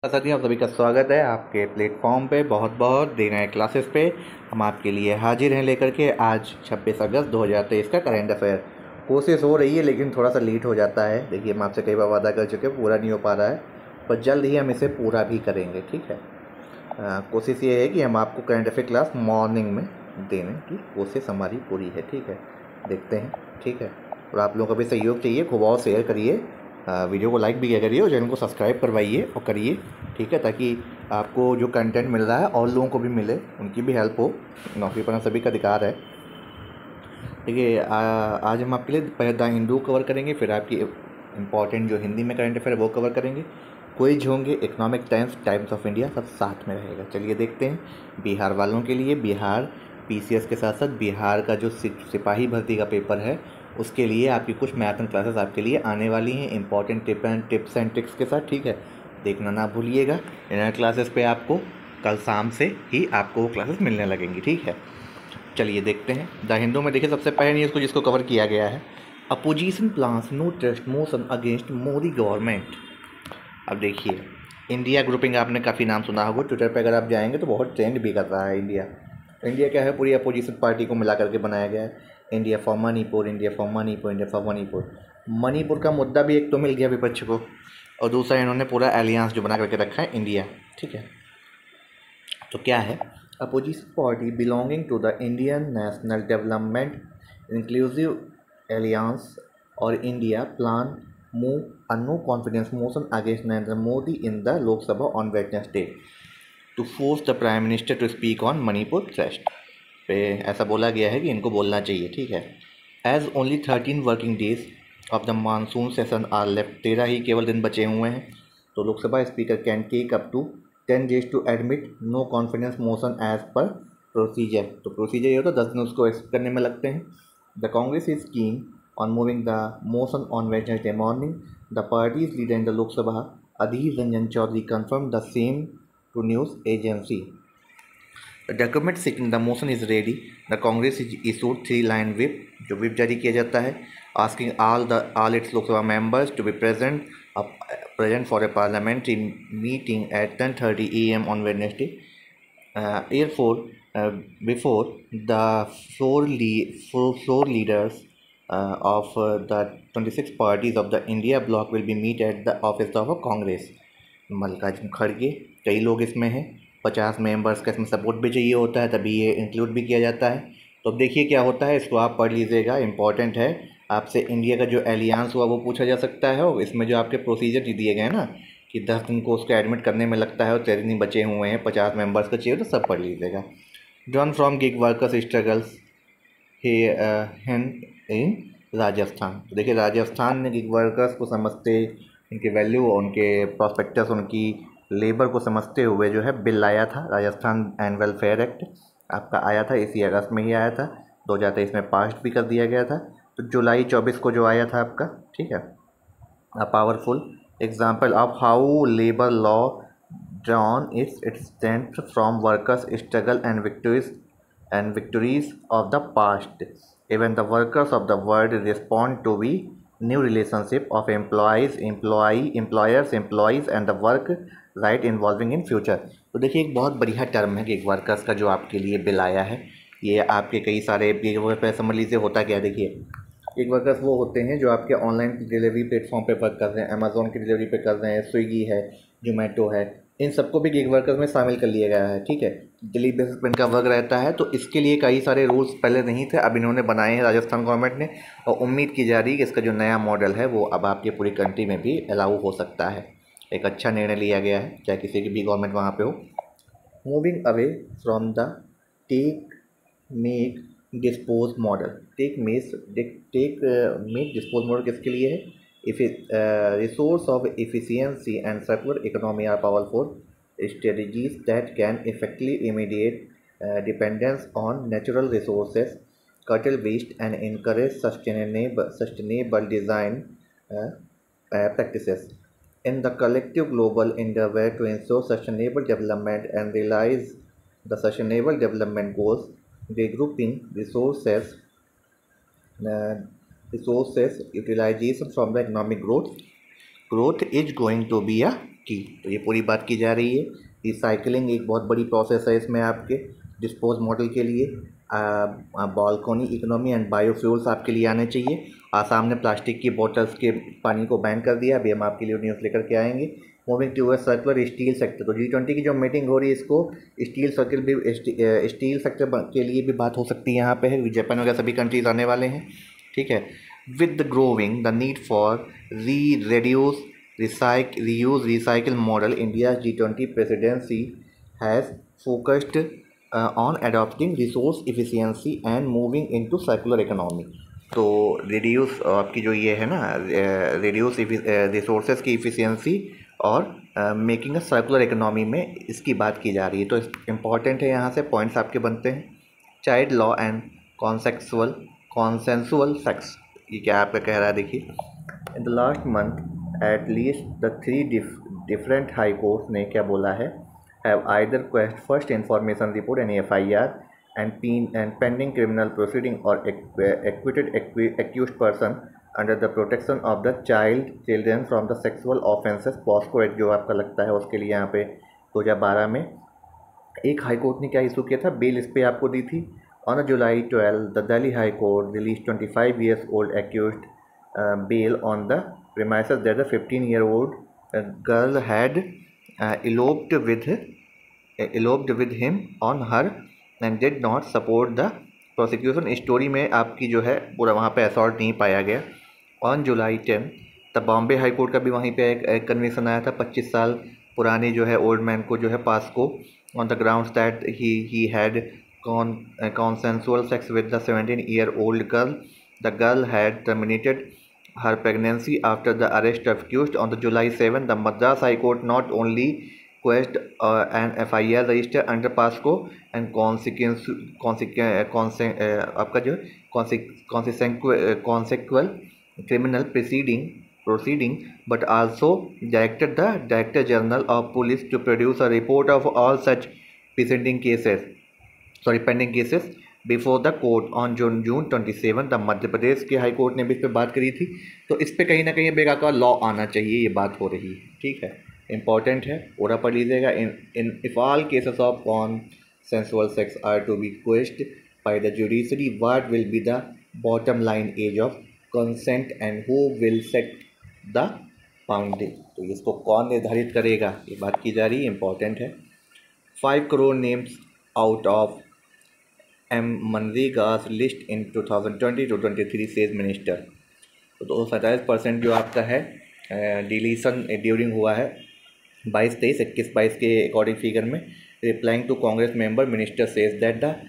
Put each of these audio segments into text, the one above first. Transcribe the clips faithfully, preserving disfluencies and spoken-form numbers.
प्रसाद जी, आप सभी का स्वागत है आपके प्लेटफॉर्म पे। बहुत बहुत दिन है क्लासेस पे हम आपके लिए हाजिर हैं लेकर के। आज छब्बीस अगस्त दो हज़ार तेईस का करंट अफेयर। कोशिश हो रही है लेकिन थोड़ा सा लेट हो जाता है। देखिए, हम आपसे कई बार वादा कर चुके हैं, पूरा नहीं हो पा रहा है, पर जल्द ही हम इसे पूरा भी करेंगे। ठीक है, आ, कोशिश ये है कि हम आपको करंट अफेयर क्लास मॉर्निंग में देने की कोशिश हमारी पूरी है। ठीक है, देखते हैं। ठीक है, और आप लोगों का भी सहयोग चाहिए, खूब और शेयर करिए, आ, वीडियो को लाइक भी किया करिए और चैनल को सब्सक्राइब करवाइए और करिए। ठीक है, ताकि आपको जो कंटेंट मिल रहा है और लोगों को भी मिले, उनकी भी हेल्प हो। नौकरी पाना सभी का अधिकार है। देखिए, आज हम आपके लिए पहले द हिंदू कवर करेंगे, फिर आपकी इम्पॉर्टेंट जो हिंदी में करंट अफेयर वो कवर करेंगे, क्विज होंगे, Economic Times, Times of India, सब साथ में रहेगा। चलिए देखते हैं। बिहार वालों के लिए बिहार पीसीएस के साथ साथ बिहार का जो सिपाही भर्ती का पेपर है उसके लिए आपकी कुछ मैराथन क्लासेस आपके लिए आने वाली हैं, important tip and tips and tricks के साथ। ठीक है, देखना ना भूलिएगा। इन क्लासेस पे आपको कल शाम से ही आपको वो क्लासेस मिलने लगेंगी। ठीक है, चलिए देखते हैं। द हिंदू में देखिए, सबसे पहले न्यूज़ को जिसको कवर किया गया है, opposition plans no trust motion against Modi government. अब देखिए, इंडिया ग्रुपिंग आपने काफ़ी नाम सुना होगा, ट्विटर पे अगर आप जाएंगे तो बहुत ट्रेंड भी कर रहा है। इंडिया इंडिया क्या है, पूरी अपोजिशन पार्टी को मिला करके बनाया गया है। India for Manipur, India for Manipur, India for Manipur. Manipur का मुद्दा भी एक तो मिल गया विपक्ष को, और दूसरा इन्होंने पूरा एलियंस जो बना करके रखा है इंडिया। ठीक है, तो क्या है, opposition party belonging to the Indian National Development Inclusive alliance और India plan move a no confidence motion against Narendra Modi in the Lok Sabha on Wednesday to force the Prime Minister to speak on Manipur thrust। पे ऐसा बोला गया है कि इनको बोलना चाहिए। ठीक है, as only thirteen working days of the monsoon session are left, तेरह ही केवल दिन बचे हुए हैं, तो Lok Sabha speaker can take up to ten days to admit no confidence motion as per procedure. तो प्रोसीजर ये होता है, दस दिन उसको एक्सेप्ट करने में लगते हैं। The Congress is keen on moving the motion on Wednesday morning. The party's leader in the Lok Sabha, Adhir Ranjan Chaudhary, confirmed the same to news agency. The document seeking the motion is ready. The Congress is issued three-line whip, जो whip जारी किया जाता है, asking all the all its Lok Sabha members to be present uh, present for a parliamentary meeting at ten thirty a m on Wednesday. Uh, therefore, uh, before the floor, le- floor, floor leaders Uh, of uh, the twenty-six parties of the India bloc will be meet at the office of a Congress। Mallikarjun खड़गे, कई लोग इसमें हैं, पचास members का इसमें support भी चाहिए होता है, तभी ये इंक्लूड भी किया जाता है। तो अब देखिए क्या होता है, इसको आप पढ़ लीजिएगा, इंपॉर्टेंट है। आपसे इंडिया का जो एलियंस हुआ वो पूछा जा सकता है, और इसमें जो आपके प्रोसीजर दिए गए हैं ना, कि दस दिन को उसको एडमिट करने में लगता है और तेरह दिन बचे हुए हैं, पचास मेंबर्स का चाहिए, तो सब पढ़ लीजिएगा। Drawn from gig workers struggles in Rajasthan. तो देखिए, राजस्थान ने गिग वर्कर्स को समझते, उनके वैल्यू, उनके प्रॉस्पेक्टस, उनकी लेबर को समझते हुए जो है बिल लाया था, राजस्थान एंड वेलफेयर एक्ट आपका आया था, इसी अगस्त में ही आया था, दो हज़ार तेईस में पास भी कर दिया गया था। तो जुलाई चौबीस को जो आया था आपका। ठीक है, a powerful example of how labour law drawn its its strength from workers struggle and victories and victories of the past. Even the workers of the world respond to the new relationship of employees, employee, employers, employees and the work right involving in future। तो देखिए, एक बहुत बढ़िया term है gig workers का जो आपके लिए बिल आया है। ये आपके कई सारे गिग वर्कर्स समझ लीजिए होता क्या है। देखिए, गिग वर्कर्स वो होते हैं जो आपके ऑनलाइन डिलीवरी प्लेटफॉर्म पे वर्क कर रहे हैं, अमेजोन की डिलीवरी पे कर रहे हैं, स्विगी है, जोमेटो है, इन सबको भी गिग वर्कर्स में शामिल कर लिया गया है। ठीक है, डेली बेसिस पर इनका वर्क रहता है, तो इसके लिए कई सारे रूल्स पहले नहीं थे, अब इन्होंने बनाए हैं राजस्थान गवर्नमेंट ने, और उम्मीद की जा रही है कि इसका जो नया मॉडल है वो अब आपकी पूरी कंट्री में भी अलाउ हो सकता है। एक अच्छा निर्णय लिया गया है, चाहे किसी की भी गवर्नमेंट वहाँ पे हो। Moving away from the take make dispose model. Take make take make dispose model किसके लिए है? If it, uh, resource of efficiency and circular economy are powerful strategies that can effectively immediate uh, dependence on natural resources, curtail waste, and encourage sustainable sustainable design uh, uh, practices. In the collective global endeavor to ensure sustainable development and realize the sustainable development goals, regrouping resources uh, resources utilization from the economic growth growth is going to be a की, तो ये पूरी बात की जा रही है। Recycling एक बहुत बड़ी प्रोसेस है इसमें आपके डिस्पोज मॉडल के लिए। बालकोनी इकोनॉमी एंड बायोफ्यूल्स आपके लिए आने चाहिए। आसाम ने प्लास्टिक की बोतल्स के पानी को बैन कर दिया, अभी हम आपके लिए न्यूज़ लेकर के आएंगे। Moving to circular steel sector, तो जी ट्वेंटी की जो मीटिंग हो रही है इसको स्टील सर्कल भी स्टील सेक्टर के लिए भी बात हो सकती है यहाँ पे है। जापान वगैरह सभी कंट्रीज आने वाले हैं, ठीक है। With the growing the need for re reduce recycle reuse recycle model, India's G twenty presidency has focused uh, on adopting resource efficiency and moving into circular economy। तो रिड्यूस आपकी जो ये है ना रिड्यूस रिसोर्सेज की efficiency और making a circular economy में इसकी बात की जा रही है। तो इम्पॉर्टेंट है, यहाँ से पॉइंट्स आपके बनते हैं। Child law and consensual consensual sex, ये क्या आपका कह रहा है, देखिए। In the last month at least the three different high court ने क्या बोला है, have either quashed first information report an F I R and pen and pending criminal proceeding or acquitted accused person under the protection of the child children from the sexual offences POCSO act जो आपका लगता है उसके लिए यहाँ पे दो हज़ार बारह में एक हाई कोर्ट ने क्या इशू किया था, बेल इस पे आपको दी थी। On July twelve the Delhi high court release twenty five years old accused bail on the premises that the fifteen year old girl had eloped with eloped with him on her and did not support the prosecution. Story में आपकी जो है पूरा वहाँ पे assault नहीं पाया गया। ऑन जुलाई टेन तब बॉम्बे हाई कोर्ट का भी वहीं पे एक, एक कन्विक्शन आया था पच्चीस साल पुराने जो है ओल्ड मैन को जो है पास को on the grounds that he he had consensual sex with the seventeen year old girl. The girl had terminated her pregnancy after the arrest of accused on the July seventh the Madras High Court not only quashed uh, an F I R registered under POSCO and consequence consequent आपका जो consequential criminal proceeding proceeding but also directed the Director General of Police to produce a report of all such pending cases sorry pending cases before the court on June June twenty seven the Madhya Pradesh के high court ने भी इस पर बात करी थी। तो इस पर कहीं ना कहीं बेकार लॉ आना चाहिए, ये बात हो रही है, ठीक है, इंपॉर्टेंट है, पूरा पढ़ लीजिएगा। In in if all cases of consensual sex are to be questioned by the judiciary what will be the bottom line age of consent and who will set the boundary, तो इसको कौन निर्धारित करेगा, ये बात की जा रही है, इंपॉर्टेंट है। Five crore names out of M MNREGA's list in two thousand twenty two twenty three says minister. तो दो सौ सैंतालीस परसेंट जो आपका है डिलीशन ड्यूरिंग हुआ है बाईस तेईस इक्कीस बाईस के अकॉर्डिंग फिगर में। Replying to Congress member minister says that the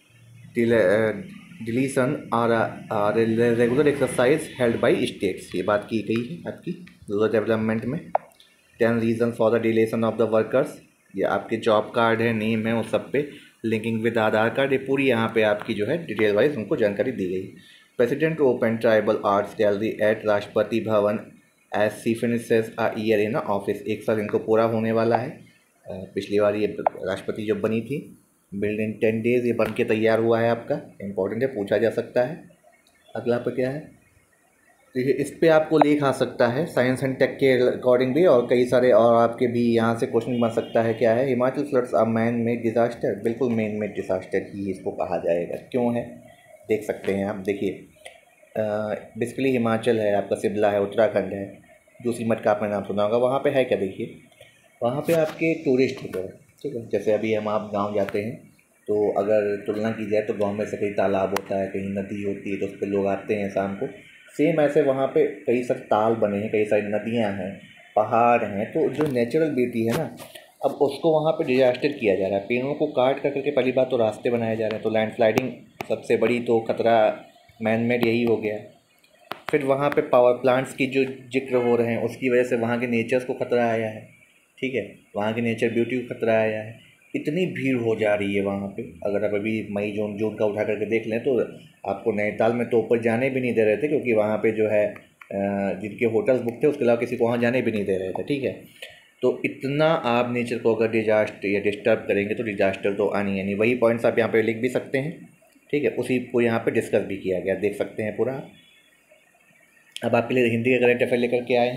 deletion are regular exercise held by states, ये बात की गई है आपकी रूरल डेवलपमेंट में। Ten reason for the deletion of the workers, ये आपके जॉब कार्ड है, नेम है, उस सब पे लिंकिंग विद आधार कार्ड, ये पूरी यहाँ पे आपकी जो है डिटेल वाइज उनको जानकारी दी गई। President open tribal arts gallery at Rashtrapati Bhavan as she finishes a year in office, एक साल इनको पूरा होने वाला है। पिछली बार ये राष्ट्रपति जब बनी थी, बिल्ड इन टेन डेज ये बन के तैयार हुआ है आपका, इंपॉर्टेंट है, पूछा जा सकता है। अगला पे क्या है, देखिए इस पे आपको लिख आ सकता है साइंस एंड टेक के अकॉर्डिंग भी, और कई सारे और आपके भी यहाँ से क्वेश्चन बन सकता है। क्या है, Himachal floods are man made disaster, बिल्कुल मैन मेड डिजास्टर ही इसको कहा जाएगा। क्यों है देख सकते हैं आप, देखिए बेसिकली हिमाचल है आपका, शिमला है, उत्तराखंड है, दूसरी मठ का आपने नाम सुना होगा, वहाँ पे है क्या, देखिए वहाँ पे आपके टूरिस्ट होते हैं, ठीक है। जैसे अभी हम आप गाँव जाते हैं तो अगर तुलना की जाए तो गाँव में से कहीं तालाब होता है, कहीं नदी होती है, तो उस पर लोग आते हैं शाम को। सेम ऐसे वहाँ पे कई सारे ताल बने हैं, कई सारी नदियाँ हैं, पहाड़ हैं, तो जो नेचुरल ब्यूटी है ना, अब उसको वहाँ पे डिजास्टर किया जा रहा है। पेड़ों को काट कर करके पहली बात तो रास्ते बनाए जा रहे हैं, तो लैंडस्लाइडिंग सबसे बड़ी तो खतरा मैन मेड यही हो गया। फिर वहाँ पे पावर प्लांट्स की जो जिक्र हो रहे हैं उसकी वजह से वहाँ के नेचर्स को खतरा आया है, ठीक है, वहाँ की नेचर ब्यूटी को खतरा आया है। इतनी भीड़ हो जा रही है वहाँ पे, अगर आप अभी मई जून जून का उठा करके देख लें तो आपको नैनीताल में तो ऊपर जाने भी नहीं दे रहे थे, क्योंकि वहाँ पे जो है जिनके होटल्स बुक थे उसके अलावा किसी को वहाँ जाने भी नहीं दे रहे थे, ठीक है। तो इतना आप नेचर को अगर डिजास्टर या डिस्टर्ब करेंगे तो डिजास्टर तो आनी है नहीं। वही पॉइंट्स आप यहाँ पे लिख भी सकते हैं, ठीक है, उसी को यहाँ पे डिस्कस भी किया गया, देख सकते हैं पूरा। अब आपके लिए हिंदी का करंट अफेयर लेकर के आए हैं।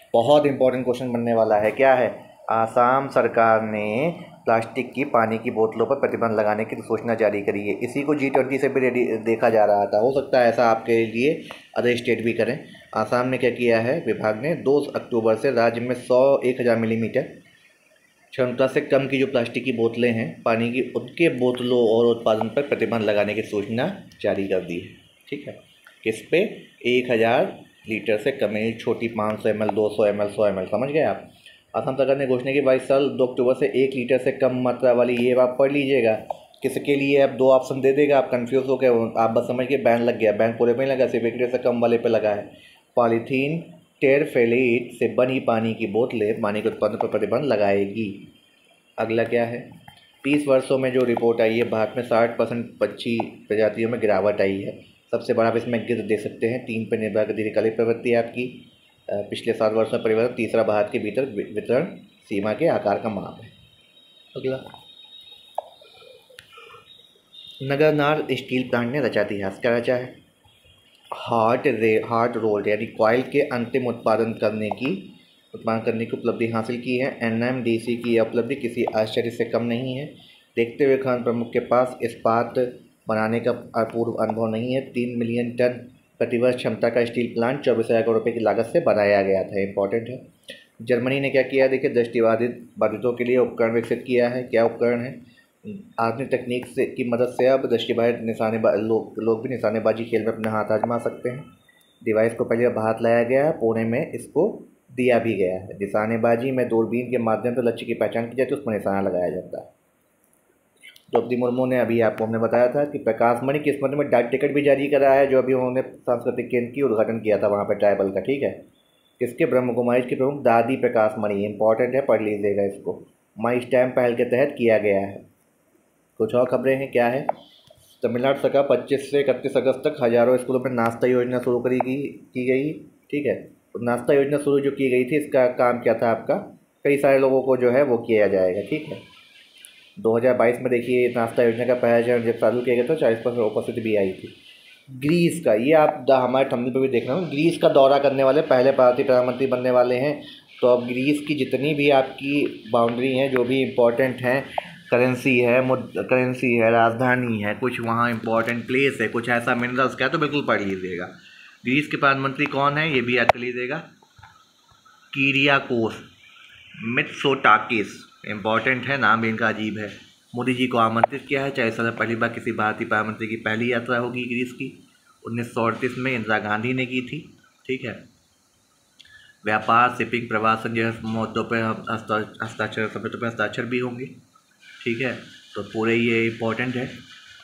बहुत इंपॉर्टेंट क्वेश्चन बनने वाला है। क्या है? आसाम सरकार ने प्लास्टिक की पानी की बोतलों पर प्रतिबंध लगाने की सूचना जारी करी है। इसी को जी ट्वेंटी से भी रेडी देखा जा रहा था। हो सकता है ऐसा आपके लिए अदर स्टेट भी करें। आसाम ने क्या किया है, विभाग ने दो अक्टूबर से राज्य में सौ एक हज़ार मिलीमीटर क्षमता से कम की जो प्लास्टिक की बोतलें हैं पानी की, उनके बोतलों और उत्पादन पर प्रतिबंध लगाने की सूचना जारी कर दी है। ठीक है, किस पे? एक हज़ार लीटर से कम, छोटी पाँच सौ एम एल, दो सौ एम एल, सौ एम एल, समझ गए आप। असम सरकार ने घोषणा की बाईस साल दो अक्टूबर से एक लीटर से कम मात्रा वाली, ये आप पढ़ लीजिएगा। किसके लिए? अब दो ऑप्शन दे देगा, आप कंफ्यूज हो गए, आप बस समझ के बैन लग गया। बैन पूरे पे नहीं लगा, सिर्फ एक लीटर से कम वाले पे लगा है। पॉलीथीन टेरफेलेट से बनी पानी की बोतलें पानी के उत्पादन पर प्रतिबंध लगाएगी। अगला क्या है? तीस वर्षों में जो रिपोर्ट आई है, भारत में साठ परसेंट पक्षी प्रजातियों में गिरावट आई है। सबसे बड़ा आप इसमें गिद्ध दे सकते हैं। तीन पर निर्भर दीर्घकालिक प्रवृत्ति है आपकी। पिछले सात वर्षों में परिवर्तन। तीसरा, भारत के भीतर वितरण सीमा के आकार का माप है। अगला, नगरनार स्टील प्लांट ने रचा इतिहास। क्या रचा है? हार्ड रे हार्ड रोल्ड यानी कॉइल के अंतिम उत्पादन करने की उत्पादन करने की उपलब्धि हासिल की है। एन एम डी सी की यह उपलब्धि किसी आश्चर्य से कम नहीं है। देखते हुए खान प्रमुख के पास इस्पात बनाने का अपूर्व अनुभव नहीं है। तीन मिलियन टन प्रतिवर्ष क्षमता का स्टील प्लांट चौबीस हज़ार करोड़ रुपये की लागत से बनाया गया था। इंपॉर्टेंट है। जर्मनी ने क्या किया? देखिए, दृष्टिबाधित बाधितों के लिए उपकरण विकसित किया है। क्या उपकरण है? आधुनिक तकनीक से की मदद से अब दृष्टिबाधित निशाने लोग लोग भी निशानेबाजी खेल में अपना हाथ आजमा सकते हैं। डिवाइस को पहले भारत लाया गया है, पुणे में इसको दिया भी गया है। निशानेबाजी में दूरबीन के माध्यम से लक्ष्य की पहचान की जाती है, उसमें निशाना लगाया जाता है। द्रौपदी मुर्मू ने अभी आपको हमने बताया था कि प्रकाश मणि की स्मृति में डाक टिकट भी जारी करा है, जो अभी उन्होंने सांस्कृतिक केंद्र की उद्घाटन किया था वहाँ पर ट्राइबल का। ठीक है, किसके? ब्रह्म कुमारी की प्रमुख दादी प्रकाश मणि। इंपॉर्टेंट है, पढ़ लीजिएगा इसको। माई स्टैम्प पहल के तहत किया गया है। कुछ और खबरें हैं। क्या है? तमिलनाडु सरकार पच्चीस से इकतीस अगस्त तक हज़ारों स्कूलों में नाश्ता योजना शुरू करी गई की गई। ठीक है, तो नाश्ता योजना शुरू जो की गई थी, इसका काम क्या था आपका? कई सारे लोगों को जो है वो किया जाएगा। ठीक है, दो हज़ार बाईस में देखिए नाश्ता योजना का पहला चरण जब चालू किया गया था, चालीस परसेंट उपस्थिति भी आई थी। ग्रीस का, ये आप हमारे थंबनेल पर भी देख रहे हो, ग्रीस का दौरा करने वाले पहले भारतीय प्रधानमंत्री बनने वाले हैं। तो अब ग्रीस की जितनी भी आपकी बाउंड्री हैं, जो भी इम्पोर्टेंट हैं, करेंसी है, मुद करेंसी है, राजधानी है, कुछ वहाँ इंपॉर्टेंट प्लेस है, कुछ ऐसा मिनरल्स का है, तो बिल्कुल पढ़ लीजिएगा। ग्रीस के प्रधानमंत्री कौन है, ये भी याद कर लीजिएगा। Kyriakos Mitsotakis. इंपॉर्टेंट है, नाम भी इनका अजीब है। मोदी जी को आमंत्रित किया है। चालीस साल पहली बार किसी भारतीय प्रधानमंत्री की पहली यात्रा होगी ग्रीस की। उन्नीस सौ अड़तीस में इंदिरा गांधी ने की थी। ठीक है, व्यापार, शिपिंग, प्रवासन जैसे मुद्दों पर हस्ताक्षर समझौतों पर हस्ताक्षर भी होंगे। ठीक है, तो पूरे ये इम्पोर्टेंट है।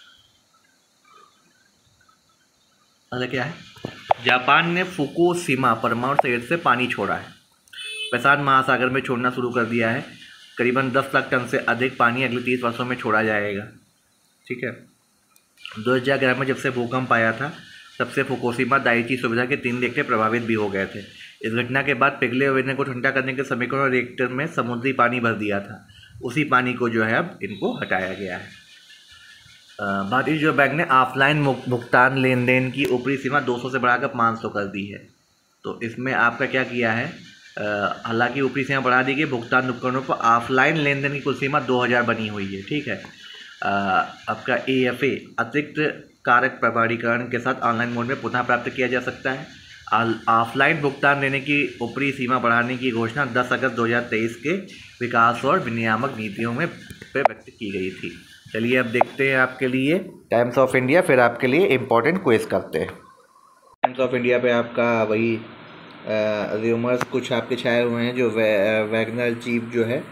अगला क्या है? जापान ने फुकुशिमा परमाणु संयंत्र से पानी छोड़ा है। प्रशांत महासागर में छोड़ना शुरू कर दिया है। करीबन दस लाख टन से अधिक पानी अगले तीस वर्षों में छोड़ा जाएगा। ठीक है, दो हज़ार ग्यारह में जब से भूकंप आया था, तब से फुकुशिमा दाइची सुविधा के तीन रिएक्टर प्रभावित भी हो गए थे। इस घटना के बाद पिघले हुए ईंधन को ठंडा करने के समीकरण रिएक्टर में समुद्री पानी भर दिया था। उसी पानी को जो है अब इनको हटाया गया है। भारतीय रिजर्व बैंक ने ऑफलाइन भुगतान लेन देन की ऊपरी सीमा दो सौ से बढ़ाकर पाँच सौ कर दी है। तो इसमें आपका क्या किया है? हालांकि ऊपरी सीमा बढ़ा दी गई, भुगतान उपकरणों पर ऑफलाइन लेन देन की कुल सीमा दो हज़ार बनी हुई है। ठीक है, आ, आपका ए एफ ए अतिरिक्त कारक प्रमाणीकरण के साथ ऑनलाइन मोड में पुनः प्राप्त किया जा सकता है। ऑफलाइन भुगतान देने की ऊपरी सीमा बढ़ाने की घोषणा दस अगस्त दो हज़ार तेईस के विकास और विनियामक नीतियों में पे व्यक्त की गई थी। चलिए अब देखते हैं आपके लिए टाइम्स ऑफ इंडिया, फिर आपके लिए इम्पोर्टेंट क्विज करते हैं। टाइम्स ऑफ इंडिया पे आपका वही रूमर्स कुछ आपके छाए हुए हैं। जो वे, वैगनर चीफ जो है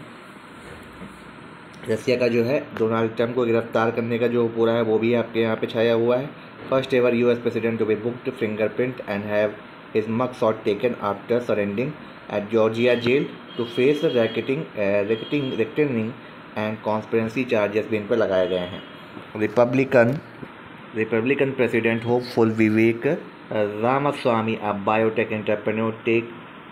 रसिया का जो है डोनाल्ड ट्रंप को गिरफ्तार करने का जो पूरा है वो भी आपके यहाँ पे छाया हुआ है। First ever US president to be booked fingerprint and have his mug shot taken after surrendering at Georgia jail to face racketeering racketeering racketeering and conspiracy charges भी इन पर लगाए गए हैं। Republican Republican president hopeful Vivek Ramaswamy, a biotech entrepreneur, take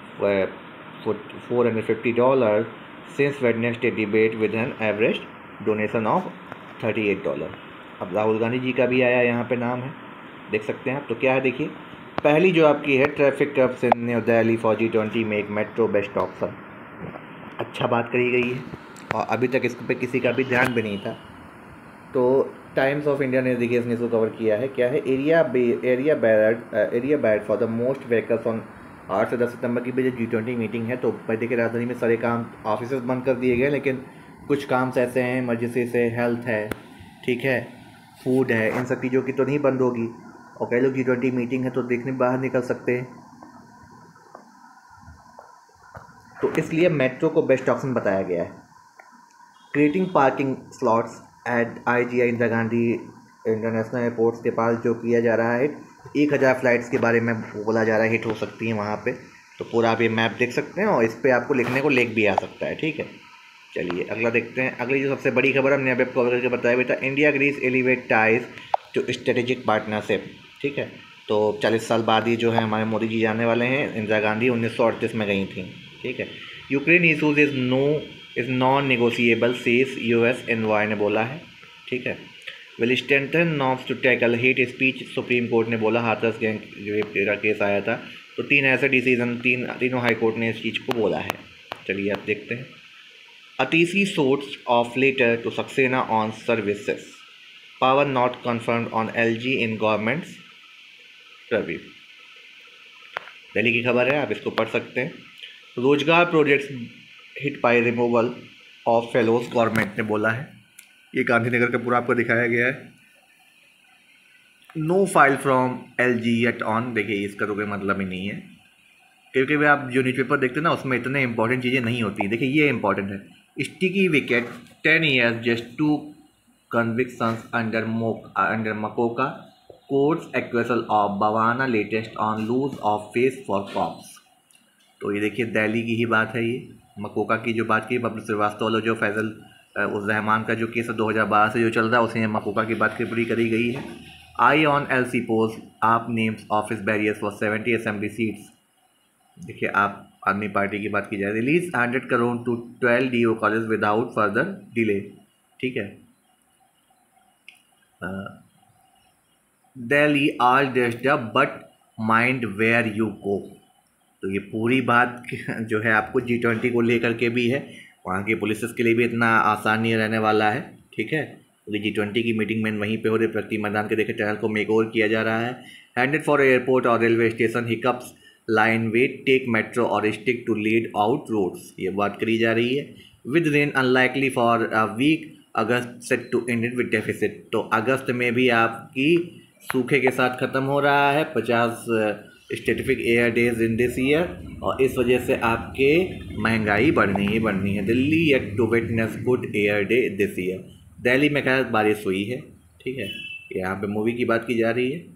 four hundred fifty dollars since Wednesday debate with an average donation of thirty-eight dollars। अब राहुल गांधी जी का भी आया यहाँ पे नाम है, देख सकते हैं आप। तो क्या है देखिए, पहली जो आपकी है, traffic curbs in New Delhi for G twenty make metro best option. अच्छा बात करी गई है और अभी तक इस पे किसी का भी ध्यान भी नहीं था। तो टाइम्स ऑफ इंडिया ने देखिए इसने इसको कवर किया है, क्या है, area area bad area bad for the most vehicles on आठ से दस सितंबर की भी जी ट्वेंटी मीटिंग है। तो भाई देखिए राजधानी में सारे काम ऑफिस बंद कर दिए गए, लेकिन कुछ काम ऐसे हैं इमरजेंसी से, हेल्थ है, ठीक है, फूड है, इन सब चीज़ों की तो नहीं बंद होगी। और कई लोग जी ट्वेंटी मीटिंग है तो देखने बाहर निकल सकते हैं, तो इसलिए मेट्रो को बेस्ट ऑप्शन बताया गया है। Creating parking slots at I G I Indira Gandhi international airports के पास जो किया जा रहा है, एक हज़ार फ्लाइट्स के बारे में बोला जा रहा है हिट हो सकती हैं वहाँ पे। तो पूरा आप ये मैप देख सकते हैं और इस पर आपको लिखने को लेख भी आ सकता है, ठीक है। चलिए अगला देखते हैं। अगली जो सबसे बड़ी खबर हमने अभी कवर करके बताया बेटा, India Greece elevate ties to strategic partnership, ठीक है। तो चालीस साल बाद ही जो है हमारे मोदी जी जाने वाले हैं। इंदिरा गांधी उन्नीस सौ अड़तीस में गई थी, ठीक है। Ukraine issues is no is non negotiable says US envoy ने बोला है, ठीक है। Will strengthen norms to tackle hate speech, supreme court ने बोला, हाथरस गैंग रेप का केस आया था। तो तीन ऐसे डिसीजन तीन तीनों हाई कोर्ट ने इस चीज़ को बोला है। चलिए आप देखते हैं। Atishi source of letter to Saxena on services, power not confirmed on LG in government's review. Delhi की खबर है, आप इसको पढ़ सकते हैं। रोजगार projects hit by removal of fellows, government ने बोला है। ये गांधीनगर का पूरा आपको दिखाया गया है। No file from LG yet on, देखिए इसका तो कोई मतलब ही नहीं है, क्योंकि भी आप जो न्यूज़पेपर देखते हैं ना उसमें इतने इंपॉर्टेंट चीज़ें नहीं होती। देखिए ये इंपॉर्टेंट है। Sticky wicket ten years just two convictions under MCOC under MCOCA courts acquittal of Bawana latest on loose of face for cops. तो ये देखिए दिल्ली की ही बात है। ये मकोका की जो बात की, बबलू श्रीवास्तव वालों जो फैजल उस रहमान का जो केस दो हज़ार बारह से जो चल रहा है उसे मकोका की बात की पूरी करी गई है। Eye on L C polls AAP names office bearers for seventy assembly seats. देखिए आप आदमी पार्टी की बात की जाए, release hundred crore to twelve D O college without further delay, ठीक है। Delhi all dressed but mind where you go. तो ये पूरी बात जो है आपको जी ट्वेंटी को लेकर के भी है, वहाँ के पुलिस के लिए भी इतना आसान नहीं रहने वाला है, ठीक है। क्योंकि जी ट्वेंटी की मीटिंग में वहीं पे हो रही, प्रगति मैदान के देखे टनल को मेक ओवर किया जा रहा है। हैंडेड फॉर एयरपोर्ट और railway station hiccups line wait take metro और stick to lead out roads, ये बात करी जा रही है। With rain unlikely for a week August set to end with deficit. तो अगस्त में भी आपकी सूखे के साथ ख़त्म हो रहा है, पचास satisfactory air days in this year, और इस वजह से आपके महंगाई बढ़नी ही बढ़नी है। Delhi yet to witness good air day this year. Delhi में खैर बारिश हुई है, ठीक है। यहाँ पे मूवी की बात की जा रही है,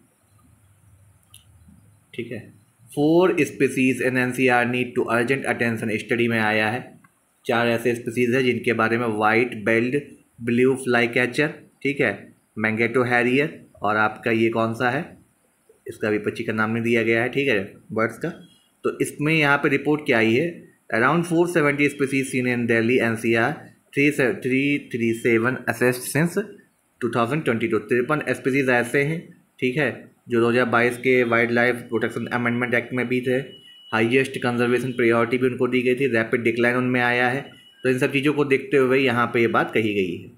ठीक है। Four species in N C R need to urgent attention, study में आया है। चार ऐसे स्पीसीज है जिनके बारे में, white bellied blue flycatcher, ठीक है, मैंगेटो हैरियर, और आपका ये कौन सा है, इसका भी पक्षी का नाम नहीं दिया गया है, ठीक है, बर्ड्स का। तो इसमें यहाँ पे रिपोर्ट क्या आई है, around four seventy species seen in Delhi N C R, three three three seven assessed since two thousand twenty two. तिरपन स्पीसीज ऐसे हैं, ठीक है, जो दो हज़ार बाईस के wildlife protection amendment act में भी थे। हाईएस्ट कंजर्वेशन प्रायोरिटी भी उनको दी गई थी, रैपिड डिक्लाइन उनमें आया है। तो इन सब चीज़ों को देखते हुए यहाँ पे ये बात कही गई है।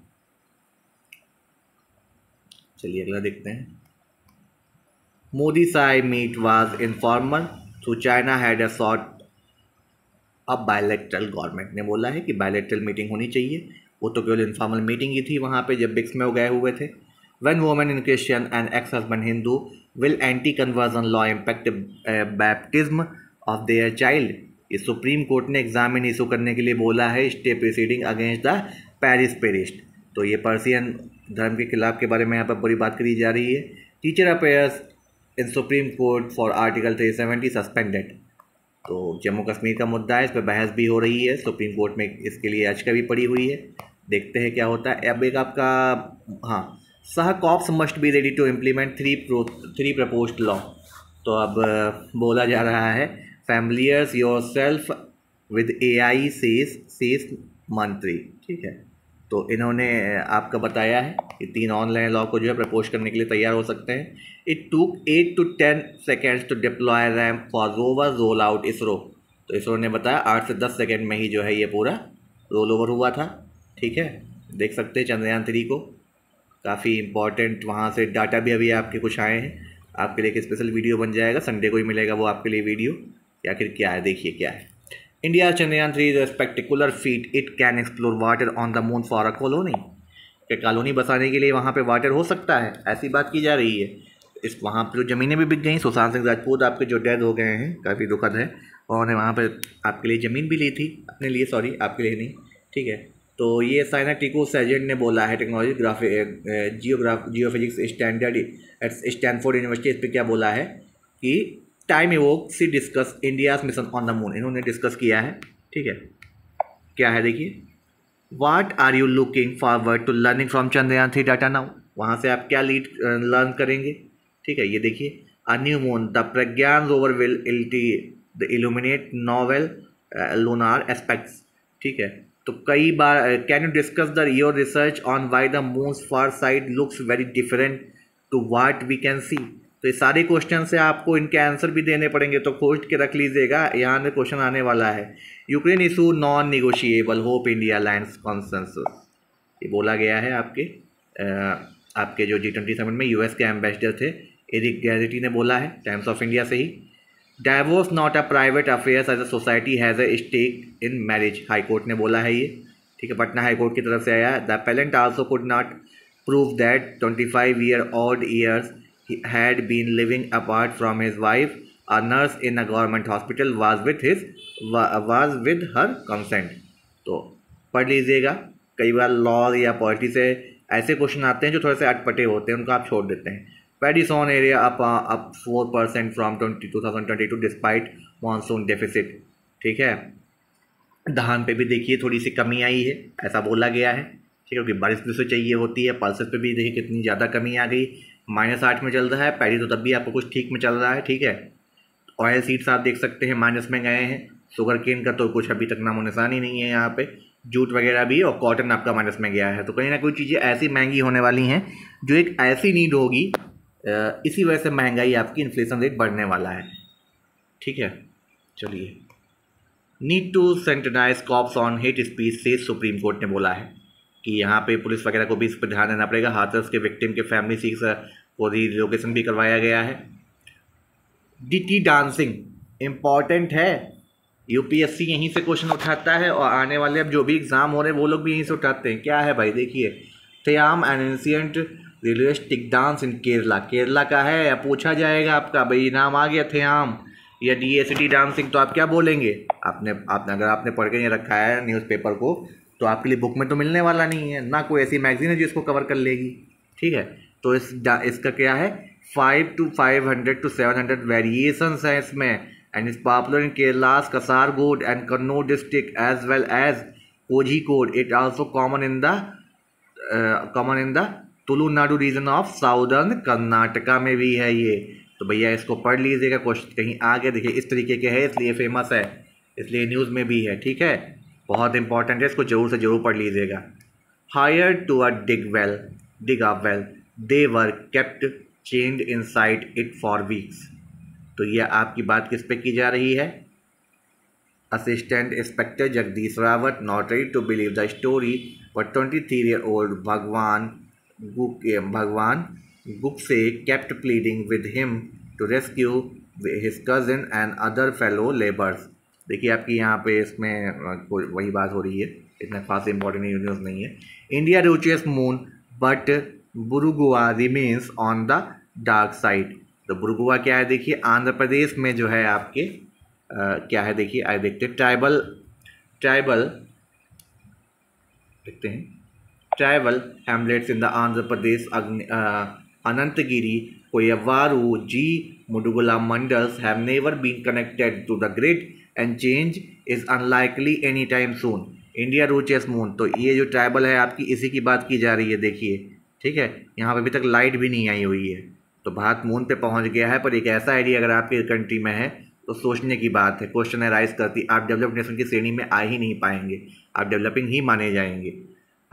चलिए अगला देखते हैं। Modi Xi meet was informal through China had a sort of bilateral. Government ने बोला है कि बायलैटरल मीटिंग होनी चाहिए, वो तो केवल इनफॉर्मल मीटिंग ही थी वहाँ पे जब बिक्स में वो गए हुए थे। When women in Christian and ex-husband Hindu will anti-conversion law impact uh, baptism of their child? ये सुप्रीम कोर्ट ने एग्जामिन इशू करने के लिए बोला है, stay proceeding against the parents parents. तो ये पर्सियन धर्म के खिलाफ के बारे में यहाँ पर पूरी बात करी जा रही है। Teacher appears in supreme court for article three seventy suspended. तो जम्मू कश्मीर का मुद्दा है, इस पर बहस भी हो रही है सुप्रीम कोर्ट में, इसके लिए याचिका भी पड़ी हुई है। देखते हैं क्या होता है। अब एक आपका हाँ Shah cops must be ready to implement three pro three proposed law. तो अब बोला जा रहा है familiarise yourself with A I says says mantri, ठीक है। तो इन्होंने आपका बताया है कि तीन ऑनलाइन लॉ को जो है प्रपोज करने के लिए तैयार हो सकते हैं। It took eight to ten seconds to deploy ramp for rover roll out ISRO. तो इसरो ने बताया आठ से दस सेकेंड में ही जो है ये पूरा रोल ओवर हुआ था। ठीक है, देख सकते हैं चंद्रयान थ्री को, काफ़ी इंपॉर्टेंट वहाँ से डाटा भी अभी आपके कुछ आए हैं। आपके लिए एक स्पेशल वीडियो बन जाएगा, संडे को ही मिलेगा वो आपके लिए वीडियो। या फिर क्या है, देखिए क्या है। India Chandrayaan three is a spectacular feat, it can explore water on the moon for a colony. क्या कॉलोनी बसाने के लिए वहाँ पे वाटर हो सकता है, ऐसी बात की जा रही है। इस वहाँ पर जो ज़मीनें भी बिक गई, सुशांत सिंह राजपूत आपके जो डेथ हो गए हैं, काफ़ी दुखद है। और उन्होंने वहाँ पर आपके लिए ज़मीन भी ली थी, अपने लिए, सॉरी आपके लिए नहीं। ठीक है, तो ये साइना टिको सर्जेंट ने बोला है, technology graphy geograph geophysics standard at Stanford university, इस पर क्या बोला है कि time evoke see discuss India's mission on the moon, इन्होंने डिस्कस किया है। ठीक है, क्या है देखिए, what are you looking forward to learning from Chandrayaan three data now, वहाँ से आप क्या लीड लर्न करेंगे। ठीक है, ये देखिए, a new moon the Pragyan rover will the illuminate novel lunar aspects. ठीक है, तो कई बार can you discuss the your research on why the moon's far side looks very different to what we can see. तो ये सारे question से आपको इनके आंसर भी देने पड़ेंगे, तो खोज के रख लीजिएगा, यहाँ में क्वेश्चन आने वाला है। Ukraine issue non negotiable, hope India lands consensus, ये बोला गया है आपके आ, आपके जो जी ट्वेंटी सेवन में यूएस के एम्बेसडर थे एरिक गैरेटी ने बोला है, टाइम्स ऑफ इंडिया से ही। Divorce not a private affairs as a society has a stake in marriage, high court ने बोला है ये। ठीक है, पटना हाई कोर्ट की तरफ से आया है। The appellant also could not prove that twenty five year old years had been living apart from his wife a nurse in a government hospital was with his was with her consent. तो पढ़ लीजिएगा, कई बार law या polity से ऐसे question आते हैं जो थोड़े से अटपटे होते हैं, उनको आप छोड़ देते हैं। Paddy sown area up up four percent from twenty two thousand twenty two despite monsoon deficit. ठीक है, धान पे भी देखिए थोड़ी सी कमी आई है, ऐसा बोला गया है। ठीक है, क्योंकि बारिश भी से चाहिए होती है। पल्सेस पे भी देखिए कितनी ज़्यादा कमी आ गई, माइनस आठ में चल रहा है। पैडी तो तब भी आपको कुछ ठीक में चल रहा है। ठीक है, ऑयल सीड्स आप देख सकते हैं माइनस में गए हैं। शुगर केन का तो कुछ अभी तक नामो निशान ही नहीं है यहाँ पे। जूट वगैरह भी, और कॉटन आपका माइनस में गया है। तो कहीं ना कोई चीज़ें ऐसी महंगी होने वाली हैं जो एक ऐसी नीड होगी, इसी वजह से महंगाई आपकी, इन्फ्लेशन रेट बढ़ने वाला है। ठीक है, चलिए, need to sensitise cops on hate speech से सुप्रीम कोर्ट ने बोला है कि यहाँ पे पुलिस वगैरह को भी इस पर ध्यान देना पड़ेगा। हाथरस के विक्टिम के फैमिली सीक्स को रिलोकेशन भी करवाया गया है। डीटी डांसिंग इम्पॉर्टेंट है, यूपीएससी यहीं से क्वेश्चन उठाता है, और आने वाले अब जो भी एग्ज़ाम हो रहे हैं वो लोग भी यहीं से उठाते हैं। क्या है भाई, देखिए, Theyyam an ancient realistic dance in Kerala, Kerala का है। या पूछा जाएगा आपका, भाई नाम आ गया थयाम या डीएसटी डांसिंग, तो आप क्या बोलेंगे। आपने आपने अगर आपने पढ़ के नहीं रखा है न्यूज़पेपर को, तो आपके लिए बुक में तो मिलने वाला नहीं है ना, कोई ऐसी मैगजीन है जो इसको कवर कर लेगी। ठीक है, तो इस इसका क्या है, five to five hundred to seven hundred variations हैं इसमें, and is popular in Kerala's Kasaragod and Kannauj district as well as Kozhikode. It also common in the common in the Tulunadu region of southern Karnataka में भी है ये। तो भैया इसको पढ़ लीजिएगा, क्वेश्चन कहीं आगे देखिए इस तरीके के है, इसलिए फेमस है, इसलिए न्यूज़ में भी है। ठीक है, बहुत इंपॉर्टेंट है, इसको जरूर से जरूर पढ़ लीजिएगा। Hire to a dig well dig a well they were kept chained inside it for weeks. तो ये आपकी बात किस पे की जा रही है, assistant inspector Jagdish Rawat not ready to believe the story but twenty three year old Bhagwan Bhagwan गुक्से kept pleading with him to rescue his cousin and other fellow laborers। देखिए आपकी यहाँ पे इसमें वही बात हो रही है, इतना खास इंपॉर्टेंट न्यूज़ नहीं है। India reaches moon but Burugua remains on the dark side. तो बुरुगुआ क्या है, देखिए आंध्र प्रदेश में जो है आपके आ, क्या है, देखिए आए देखते हैं, ट्राइबल ट्राइबल देखते हैं tribal hamlets in the Andhra Pradesh Ananthagiri Koyyuru G Madugula mandals have never been connected to the grid and change is unlikely any time soon. India reaches moon, तो ये जो ट्राइबल है आपकी, इसी की बात की जा रही है। देखिए ठीक है, यहाँ पे अभी तक लाइट भी नहीं आई हुई है, तो भारत मून पे पहुँच गया है। पर एक ऐसा एरिया अगर आपके कंट्री में है तो सोचने की बात है, क्वेश्चन राइज करती, आप डेवलप्ड नेशन की श्रेणी में आ ही नहीं पाएंगे, आप डेवलपिंग ही माने जाएंगे।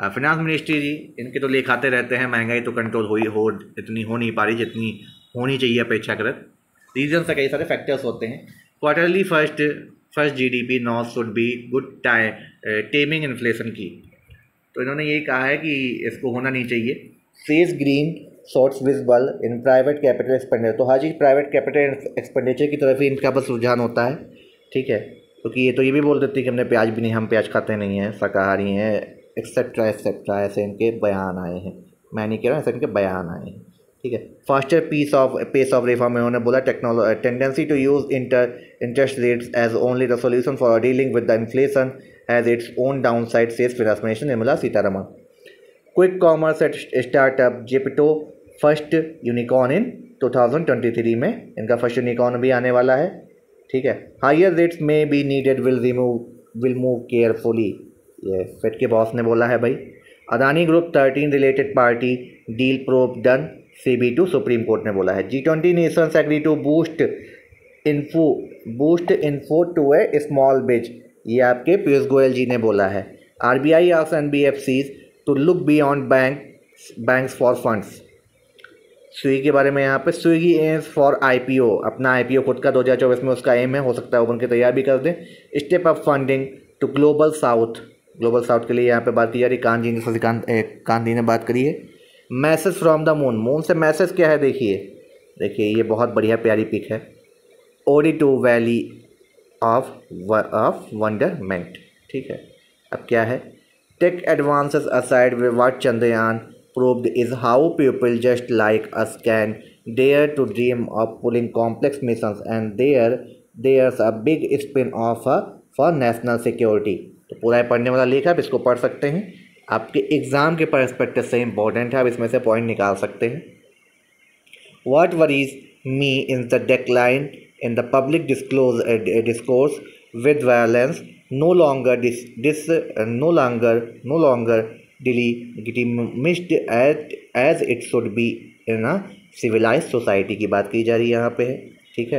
फिनांस मिनिस्ट्री जी, इनके तो लेख आते रहते हैं, महंगाई तो कंट्रोल हो ही हो इतनी हो नहीं पा रही जितनी होनी चाहिए अपेक्षाकृत। रीजन से कई सारे फैक्टर्स होते हैं। Quarterly first first GDP north should be good taming inflation की, तो इन्होंने यही कहा है कि इसको होना नहीं चाहिए। Says green shoots visible in private capital expenditure, तो हाजी प्राइवेट कैपिटल एक्सपेंडिचर की तरफ ही इनका बस रुझान होता है, ठीक है, क्योंकि तो ये तो ये भी बोल देते हैं कि हमने प्याज भी नहीं, हम प्याज खाते नहीं हैं, शाकाहारी हैं, एक्सेट्रा एक्सेट्रा, ऐसे इनके बयान आए हैं। मैं नहीं कह रहा, ऐसे इनके बयान आए हैं, ठीक है। Faster peace of pace of reform, उन्होंने बोला technology tendency to use inter interest rates as only the solution for dealing with the inflation has its own down side, says finance minister Nirmala Sitharaman. Quick commerce at startup Zepto first unicorn in two thousand twenty three में इनका first unicorn भी आने वाला है, ठीक है। Higher rates में be needed will remove will move carefully, ये फेड के बॉस ने बोला है भाई। Adani group thirteen related party deal probe done, SEBI to supreme court ने बोला है। G twenty nations agree to boost info boost info to a small biz, ये आपके पीयूष गोयल जी ने बोला है। RBI asks NBFCs to look beyond bank banks for funds. Swiggy के बारे में यहाँ पे, स्विगी एम्स फॉर आईपीओ, अपना आईपीओ खुद का दो हज़ार चौबीस में उसका एम है, हो सकता है वो बनकर तैयार भी कर दें। Step up funding to global south, global south के लिए यहाँ पे बात की जा रही, कांत जी ने शशिकांत कांत जी ने बात करी है। Message from the moon, moon से मैसेज क्या है देखिए, देखिए ये बहुत बढ़िया प्यारी पिक है। Ode to valley of of wonderment, ठीक है। अब क्या है, tech advances aside what Chandrayaan proved is how people just like us can dare to dream of pulling complex missions, and there there's a big spin off for national security। तो पूरा पढ़ने वाला लेख आप इसको पढ़ सकते हैं, आपके एग्ज़ाम के परस्पेक्टिव से इम्पोर्टेंट है, आप इसमें से पॉइंट निकाल सकते हैं। What worries me is the decline in the public disclose uh, discourse with violence no longer dis, dis uh, no longer no longer delegitimised at as it should be in a civilised society की बात की जा रही है यहाँ पे है, ठीक है।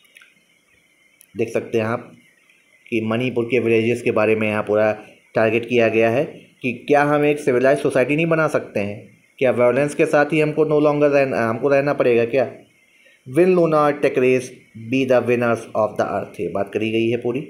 देख सकते हैं आप कि मणिपुर के विलेजेस के बारे में यहाँ पूरा टारगेट किया गया है कि क्या हम एक सिविलाइज सोसाइटी नहीं बना सकते हैं, क्या वायलेंस के साथ ही हमको नो लॉन्गर रहना हमको रहना पड़ेगा क्या। Will lunar tech race be the winners of the earth, ये बात करी गई है पूरी।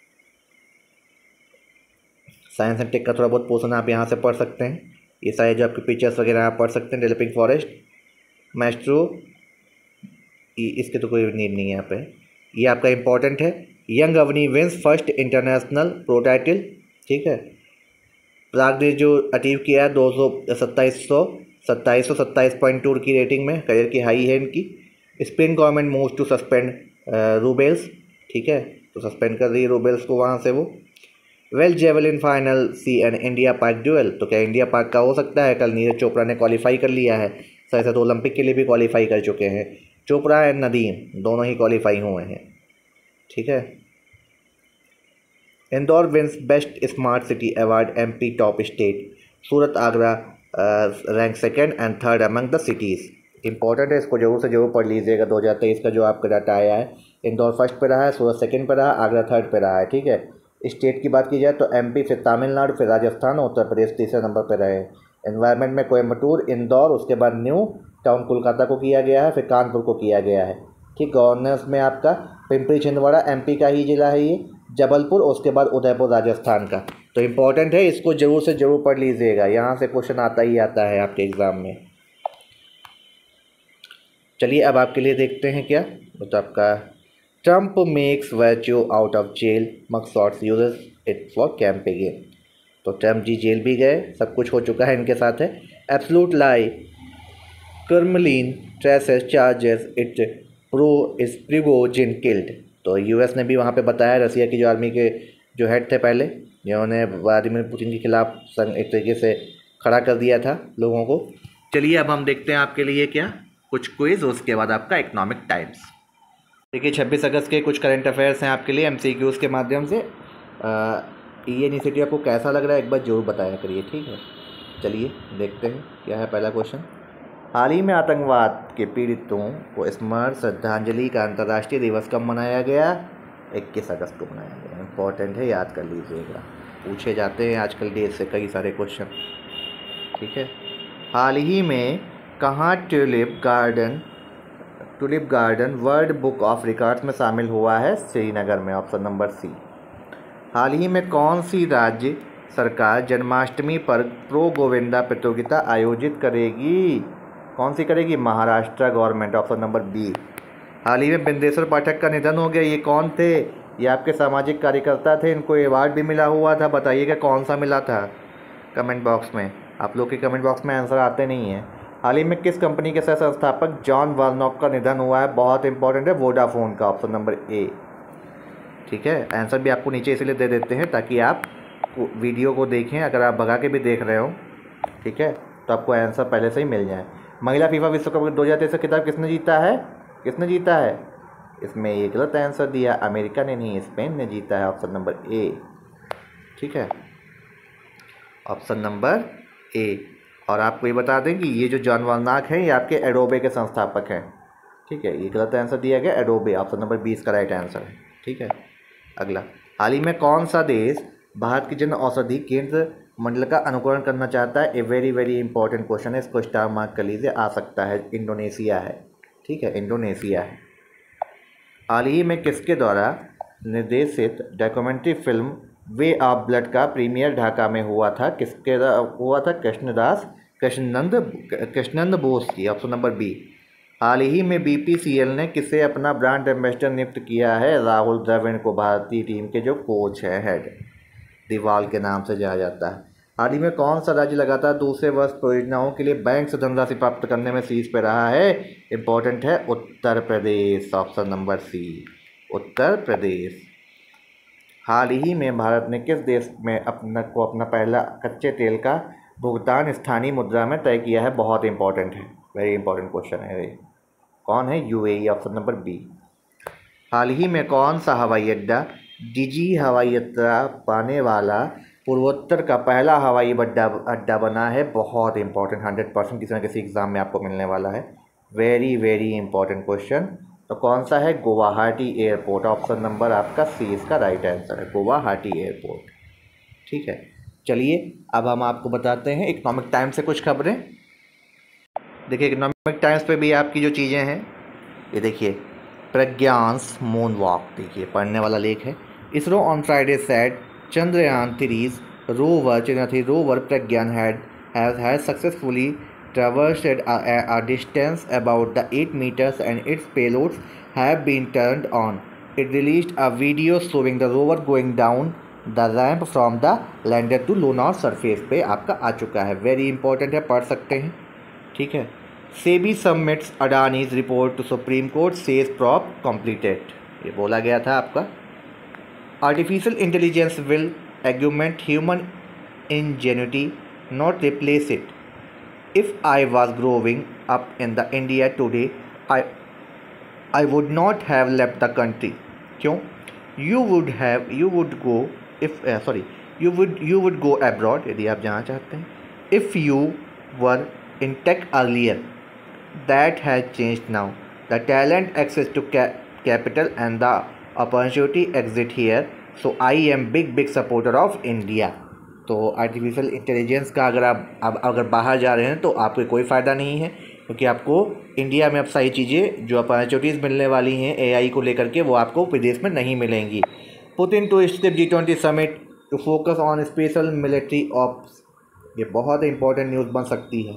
साइंस एंड टेक का थोड़ा बहुत पोर्शन आप यहाँ से पढ़ सकते हैं, ये सारे जो आपके पिक्चर्स वगैरह आप पढ़ सकते हैं। डेवलपिंग फॉरेस्ट मैस्ट्रो, इसके तो कोई नीड नहीं है यहाँ पे, ये आपका इंपॉर्टेंट है। Young Avani wins first international pro title, ठीक है। प्राग ने जो अचीव किया है दो सौ सत्ताईस सौ सत्ताईस सौ सत्ताईस पॉइंट टू की रेटिंग में, करियर की हाई है इनकी। Spain government moves to suspend Rubiales, ठीक है, तो सस्पेंड कर रही है रूबेल्स को वहाँ से वो। Well javelin final see an India Pak duel, तो क्या इंडिया पाक का हो सकता है। कल नीरज चोपड़ा ने क्वालिफाई कर लिया है, शायद तो ओलंपिक के लिए भी क्वालिफाई कर चुके हैं। चोपड़ा एंड नदीम दोनों ही क्वालिफाई हुए हैं, ठीक है। Indore wins best smart city award MP top state, Surat Agra rank second and third among the cities. Important है, इसको जरूर से जरूर पढ़ लीजिएगा। दो हज़ार तेईस का जो आपका डाटा आया है, इंदौर फर्स्ट पे रहा है, सूरत सेकेंड पे रहा, आगरा थर्ड पे रहा है, ठीक है। स्टेट की बात की जाए तो एमपी, फिर तमिलनाडु, फिर राजस्थान, उत्तर प्रदेश तीसरे नंबर पर रहे। एनवायरनमेंट में कोयम्बटूर, इंदौर, उसके बाद न्यू टाउन कोलकाता को किया गया है, फिर कानपुर को किया गया है, ठीक। गवर्नेंस में आपका पिंपरी छिंदवाड़ा एमपी का ही जिला है ये, जबलपुर, उसके बाद उदयपुर राजस्थान का। तो इम्पोर्टेंट है, इसको ज़रूर से ज़रूर पढ़ लीजिएगा, यहाँ से क्वेश्चन आता ही आता है आपके एग्ज़ाम में। चलिए अब आपके लिए देखते हैं क्या, तो आपका Trump makes virtue out of jail, mugshots uses it for campaigning. तो ट्रंप जी जेल भी गए, सब कुछ हो चुका है इनके साथ है। Absolute lie Kremlin trashes charges it pro is Prigozhin killed. तो यूएस ने भी वहाँ पे बताया, रसिया की जो आर्मी के जो हेड थे पहले, जिन्होंने व्लादिमीर पुतिन के खिलाफ एक तरीके से खड़ा कर दिया था लोगों को। चलिए अब हम देखते हैं आपके लिए क्या कुछ क्विज, उसके बाद आपका इकोनॉमिक टाइम्स। देखिए छब्बीस अगस्त के कुछ करंट अफेयर्स हैं आपके लिए एमसीक्यूज़ के माध्यम से। ये इनिशिएटिव आपको कैसा लग रहा है एक बार जरूर बताया करिए, ठीक है। चलिए देखते हैं क्या है पहला क्वेश्चन। हाल ही में आतंकवाद के पीड़ितों को स्मरण श्रद्धांजलि का अंतर्राष्ट्रीय दिवस कब मनाया गया? इक्कीस अगस्त को मनाया गया। इंपॉर्टेंट है, याद कर लीजिएगा, पूछे जाते हैं आजकल डेट से कई सारे क्वेश्चन। ठीक है। हाल ही में कहाँ tulip garden tulip garden world book of records में शामिल हुआ है? श्रीनगर में, ऑप्शन नंबर सी। हाल ही में कौन सी राज्य सरकार जन्माष्टमी पर प्रो गोविंदा प्रतियोगिता आयोजित करेगी? कौन सी करेगी? Maharashtra government, option number B. हाल ही में बिंदेश्वर पाठक का निधन हो गया, ये कौन थे? ये आपके सामाजिक कार्यकर्ता थे, इनको अवार्ड भी मिला हुआ था, बताइएगा कौन सा मिला था कमेंट बॉक्स में। आप लोग के कमेंट बॉक्स में आंसर आते नहीं हैं। हाल ही में किस कंपनी के सह संस्थापक जॉन वार्नॉक का निधन हुआ है? बहुत इंपॉर्टेंट है, वोडाफोन का, ऑप्शन नंबर ए। ठीक है, आंसर भी आपको नीचे इसलिए दे देते हैं ताकि आप वीडियो को देखें, अगर आप भगा के भी देख रहे हो, ठीक है, तो आपको आंसर पहले से ही मिल जाए। महिला फीफा विश्व कप दो हज़ार तेईस का खिताब किसने जीता है? किसने जीता है? इसमें ये गलत आंसर दिया, अमेरिका ने नहीं, स्पेन ने जीता है, ऑप्शन नंबर ए। ठीक है, ऑप्शन नंबर ए। और आपको ये बता दें कि ये जो जॉन वार्नॉक हैं ये आपके एडोबे के संस्थापक हैं। ठीक है, ये गलत आंसर दिया गया, एडोबे, ऑप्शन नंबर बी इसका राइट आंसर है। ठीक है, अगला, हाल ही में कौन सा देश भारत की जन औषधि केंद्र मंडल का अनुकरण करना चाहता है? A very very important question है, इसको स्टार मार्क कर लीजिए, आ सकता है। इंडोनेशिया है। ठीक है, इंडोनेशिया है। हाल ही में किसके द्वारा निर्देशित documentary film way of blood का प्रीमियर ढाका में हुआ था? किसके हुआ था? कृष्णदास कृष्णनंद कृष्णनंद बोस की, ऑप्शन नंबर बी। हाल ही में बी पी सी एल ने किसे अपना ब्रांड एम्बेसडर नियुक्त किया है? राहुल द्रविड़ को, भारतीय टीम के जो कोच है, हेड दीवाल के नाम से जाना जाता है। हाल ही में कौन सा राज्य लगातार दूसरे वर्ष परियोजनाओं के लिए बैंक से धनराशि प्राप्त करने में शीर्ष पे रहा है? इंपॉर्टेंट है, Uttar Pradesh, option number C, Uttar Pradesh. हाल ही में भारत ने किस देश में अपना को अपना पहला कच्चे तेल का भुगतान स्थानीय मुद्रा में तय किया है? बहुत इंपॉर्टेंट है, वेरी इंपॉर्टेंट क्वेश्चन है ये। कौन है? UAE, option number B. हाल ही में कौन सा हवाई अड्डा डिजी हवाई यात्रा पाने वाला पूर्वोत्तर का पहला हवाई अड्डा अड्डा बना है? बहुत इंपॉर्टेंट, हंड्रेड परसेंट किसी न किसी एग्जाम में आपको मिलने वाला है, वेरी वेरी इंपॉर्टेंट क्वेश्चन। तो कौन सा है? गुवाहाटी एयरपोर्ट, ऑप्शन नंबर आपका सी इसका राइट आंसर है, गुवाहाटी एयरपोर्ट। ठीक है, चलिए अब हम आपको बताते हैं इकोनॉमिक टाइम्स से कुछ खबरें। देखिए, इकोनॉमिक टाइम्स पे भी आपकी जो चीज़ें हैं, ये देखिए, प्रज्ञांस मून वॉक, देखिए पढ़ने वाला लेख है। ISRO on Friday set Chandrayaan three's rover Chandrayaan three rover Pragyan had has has successfully traversed a, a, a distance about the eight meters and its payloads have been turned on. It released a video showing the rover going down the ramp from the lander to lunar surface पे आपका आ चुका है, very important है, पढ़ सकते हैं। ठीक है, SEBI submits Adani's report to supreme court, says probe completed, ये बोला गया था आपका। Artificial intelligence will augment human ingenuity, not replace it. If I was growing up in the India today, I I would not have left the country. क्यों? You would have you would go if uh, sorry you would you would go abroad यदि आप जाना चाहते हैं. If you were in tech earlier, that has changed now. The talent access to ca- capital and the opportunity exist here. So I am big big supporter of India. तो artificial intelligence का अगर आप अब अगर बाहर जा रहे हैं तो आपको कोई फ़ायदा नहीं है, क्योंकि आपको इंडिया में अब सारी चीज़ें जो अपॉर्चुनिटीज़ मिलने वाली हैं एआई को लेकर के वो आपको विदेश में नहीं मिलेंगी। Putin to skip G twenty summit to focus on special military ops, ये बहुत इंपॉर्टेंट न्यूज़ बन सकती है।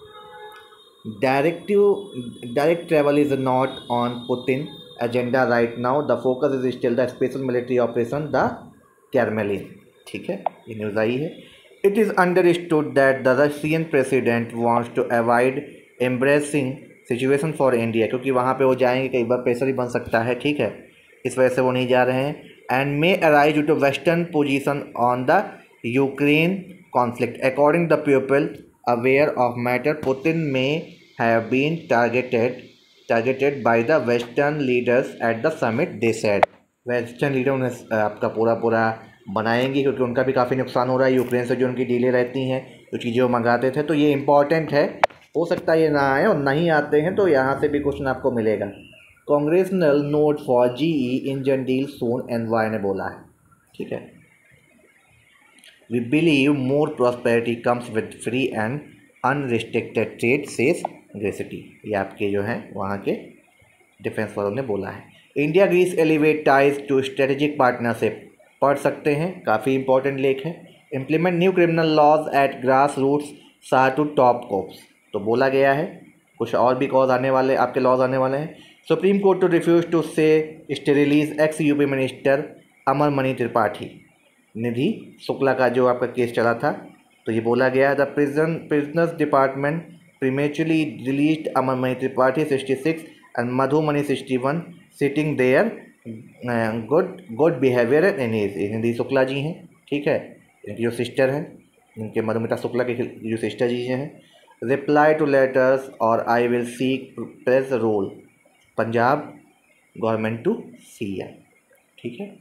Directive direct travel is not on Putin agenda right now, the focus is still the special military operation the Kremlin. ठीक है, ये news आई है। It is understood that the Russian president wants to avoid embarrassing situation for India, क्योंकि वहाँ पे वो जाएंगे, कई बार प्रेशर ही बन सकता है। ठीक है, इस वजह से वो नहीं जा रहे हैं। And may arise due to western position on the Ukraine conflict according the people aware of matter, Putin may have been targeted targeted by the western leaders at the summit, they said. Western leader उन्हें आपका पूरा पूरा बनाएंगे, क्योंकि उनका भी काफ़ी नुकसान हो रहा है यूक्रेन से, जो उनकी डीलें रहती हैं, जो चीज़ें वो मंगाते थे। तो ये इंपॉर्टेंट है, हो सकता है ये ना आए, और नहीं आते हैं तो यहाँ से भी कुछ ना आपको मिलेगा। Congressional nod for GE engine deal soon, NY ने बोला है। ठीक है, we believe more prosperity comes with free and unrestricted trade says Garcetti. ये आपके जो हैं वहाँ के डिफेंस वालों ने बोला है। India Greece elevate ties to strategic partnership, पढ़ सकते हैं, काफ़ी इंपॉर्टेंट लेख है। Implement new criminal laws at grass roots Shah to top cops, तो बोला गया है कुछ और भी कॉज आने वाले, आपके लॉज आने वाले हैं। Supreme court to refuse to stay release ex UP minister Amar Mani Tripathi, Nidhi Shukla का जो आपका केस चला था, तो ये बोला गया है the prison prisoners department prematurely released Amar Mani Tripathi sixty six and Madhumani sixty one citing their good good behaviour in age. Nidhi Shukla ji हैं, ठीक है, इनकी जो सिस्टर हैं, इनके मधुमिता शुक्ला की जो सिस्टर जी हैं। रिप्लाई टू लेटर्स और I will seek press rule Punjab government to CM, ठीक है।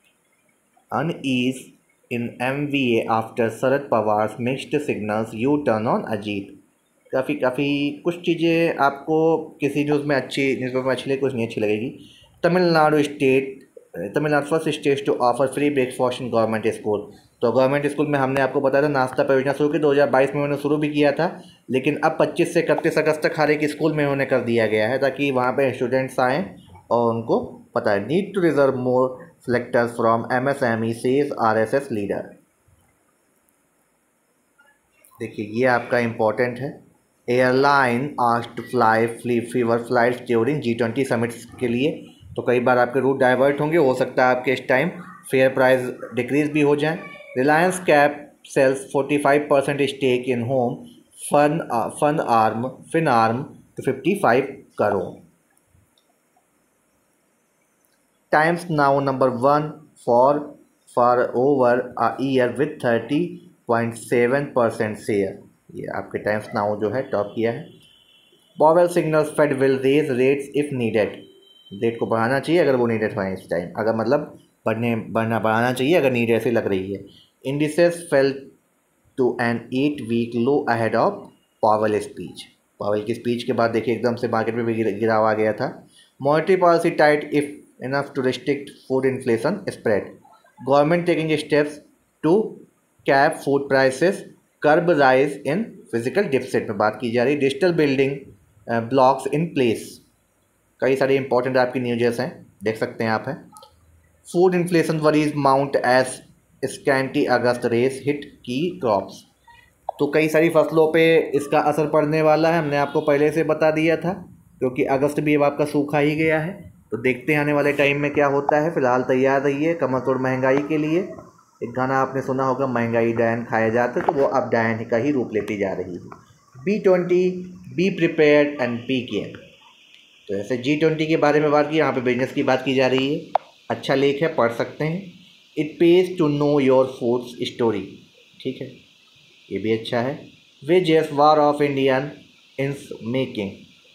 Unease in MVA after Sharad Pawar mixed signals U turn on Ajit. काफ़ी काफ़ी कुछ चीज़ें आपको किसी न्यूज़ में अच्छी न्यूज़ में अच्छी लगी, कुछ नहीं अच्छी लगेगी। Tamil Nadu state Tamil Nadu first state to offer free breakfast in government school. तो गवर्नमेंट स्कूल में हमने आपको बताया था नाश्ता परियोजना शुरू की, दो हज़ार बाईस में उन्होंने शुरू भी किया था, लेकिन अब पच्चीस से इकतीस अगस्त तक हर एक स्कूल में उन्हें कर दिया गया है ताकि वहाँ पे स्टूडेंट्स आएँ और उनको पता है। Need to reserve more selectors from M S M E says R S S leader. देखिए ये आपका इम्पोर्टेंट है। Airline asked to fly flee fewer flights during G twenty summits के लिए, तो कई बार आपके रूट डाइवर्ट होंगे, हो सकता है आपके इस टाइम फेयर प्राइस डिक्रीज भी हो जाए। Reliance cap sells forty five percent stake in home fin fin arm fin arm to fifty five crore. Times Now number one for for over a year with thirty point seven percent share, ये आपके Times Now जो है top किया है। Powell signals fed will raise rates if needed, rate को बढ़ाना चाहिए अगर वो नीडेड है इस टाइम, अगर मतलब बढ़ने बढ़ना बढ़ाना चाहिए अगर नीड ऐसी लग रही है। Indices fell to an eight week low ahead of Powell speech, Powell की स्पीच के बाद देखिए एकदम से मार्केट में भी गिराव आ गया था। Monetary policy tight if enough to restrict food inflation spread, government taking steps to cap food prices curb rise in physical deficit में बात की जा रही। Digital building blocks in place, कई सारे इंपॉर्टेंट आपकी न्यूज़ हैं, देख सकते हैं आप हैं। Food inflation worries mount as scanty August rains hit की क्रॉप्स, तो कई सारी फसलों पे इसका असर पड़ने वाला है, हमने आपको पहले से बता दिया था, क्योंकि अगस्त भी अब आपका सूखा ही गया है। तो देखते हैं आने वाले टाइम में क्या होता है। फिलहाल तैयार रहिए कमर तोड़ महंगाई के लिए। एक गाना आपने सुना होगा, महंगाई डायन खाया जाता, तो वो अब डायन का ही रूप लेती जा रही है। B twenty be prepared and be care, तो ऐसे जी ट्वेंटी के बारे में बात की, यहाँ पे बिजनेस की बात की जा रही है। अच्छा लेख है, पढ़ सकते हैं। It pays to know your food's story, ठीक है, ये भी अच्छा है। वेजेस वार ऑफ इंडियन इंस making,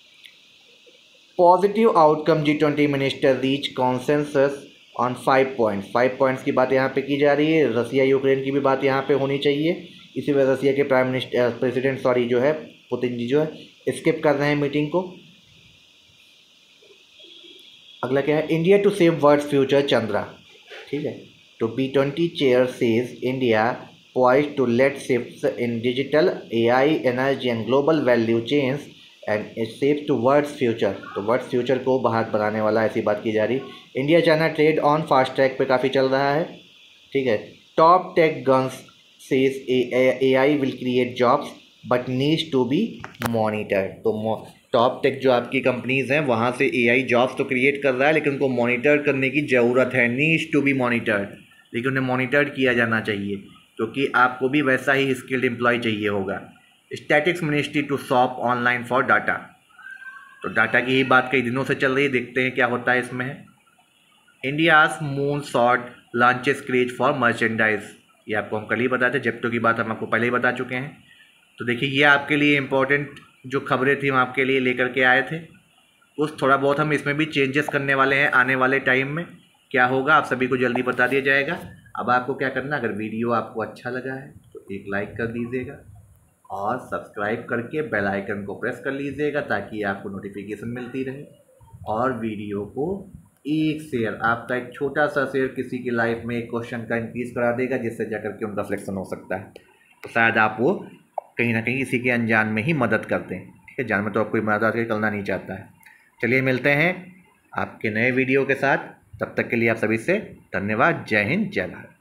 positive outcome G twenty minister reach consensus on five points, five points की बात यहाँ पे की जा रही है। रसिया यूक्रेन की भी बात यहाँ पे होनी चाहिए, इसी वजह रसिया के प्राइम मिनिस्टर प्रेसिडेंट सॉरी जो है पुतिन जी जो है स्किप कर रहे हैं मीटिंग को। अगला क्या है, India to save world future चंद्रा, ठीक है। तो B twenty chair says India poised to lead shifts in digital, A I, energy and global value chains and it shapes to world's future, तो वर्ड्स फ्यूचर को बाहर बनाने वाला ऐसी बात की जा रही। India China trade on fast track पे काफ़ी चल रहा है, ठीक है। Top tech guns says A I will create jobs but needs to be monitored, तो टॉप टेक जो आपकी कंपनीज़ हैं वहाँ से ए आई जॉब्स तो क्रिएट कर रहा है, लेकिन उनको मॉनिटर करने की ज़रूरत है। नीड्स टू बी मॉनिटर्ड, लेकिन उन्हें मॉनिटर्ड किया जाना चाहिए, क्योंकि आपको भी वैसा ही स्किल्ड एम्प्लॉय चाहिए होगा। Statics ministry to shop online for data, तो डाटा की ही बात कई दिनों से चल रही है, देखते हैं क्या होता है इसमें। India's moon shot launches craze for merchandise, ये आपको हम कल ही बताए थे, जेप्टो की बात हम आपको पहले ही बता चुके हैं। तो देखिए ये आपके लिए इम्पोर्टेंट जो खबरें थी हम आपके लिए लेकर के आए थे, उस थोड़ा बहुत हम इसमें भी चेंजेस करने वाले हैं आने वाले टाइम में। क्या होगा आप सभी को जल्दी बता दिया जाएगा। अब आपको क्या करना, अगर वीडियो आपको अच्छा लगा है तो एक लाइक कर दीजिएगा और सब्सक्राइब करके बेल आइकन को प्रेस कर लीजिएगा ताकि आपको नोटिफिकेशन मिलती रहे, और वीडियो को एक शेयर, आपका एक छोटा सा शेयर किसी की लाइफ में एक क्वेश्चन का इंक्रीज करा देगा, जिससे जाकर के उनका सिलेक्शन हो सकता है। तो शायद आप वो कहीं ना कहीं किसी के अनजान में ही मदद करते हैं। ठीक है, जान में तो आप कोई मदद करके करना नहीं चाहता है। चलिए मिलते हैं आपके नए वीडियो के साथ, तब तक के लिए आप सभी से धन्यवाद। जय हिंद, जय भारत।